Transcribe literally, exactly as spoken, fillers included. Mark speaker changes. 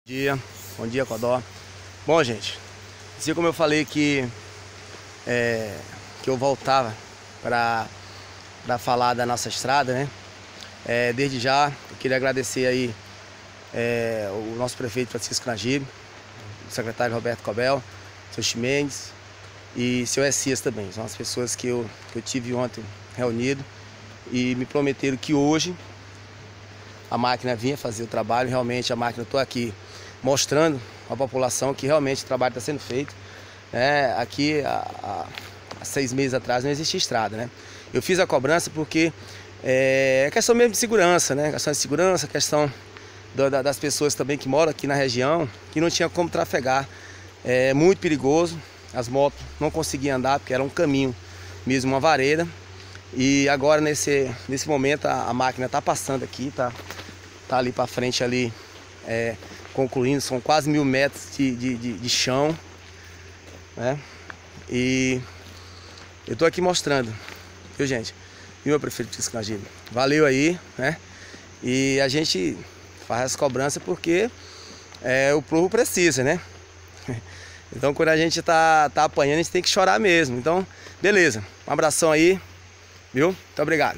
Speaker 1: Bom dia, bom dia, Codó. Bom, gente, assim como eu falei que, é, que eu voltava para falar da nossa estrada, né? É, desde já, eu queria agradecer aí é, o nosso prefeito Francisco Nagibe, o secretário Roberto Cobel, seu Chimenez e seu Essias também. São as pessoas que eu, que eu tive ontem reunido e me prometeram que hoje a máquina vinha fazer o trabalho. Realmente a máquina, estou aqui mostrando à população que realmente o trabalho está sendo feito. É, aqui há, há seis meses atrás não existia estrada, né? Eu fiz a cobrança porque é, é questão mesmo de segurança, né? Questão de segurança, questão do, da, das pessoas também que moram aqui na região, que não tinha como trafegar. É muito perigoso, as motos não conseguiam andar porque era um caminho mesmo, uma vareda. E agora nesse, nesse momento a, a máquina está passando aqui, tá, tá ali para frente ali, é, concluindo, são quase mil metros de, de, de, de chão, né? E eu tô aqui mostrando, viu, gente? E meu prefeito Francisco Nagibe, valeu aí, né? E a gente faz as cobranças porque é, o povo precisa, né? Então quando a gente tá, tá apanhando, a gente tem que chorar mesmo. Então, beleza, um abração aí. Viu? Muito obrigado.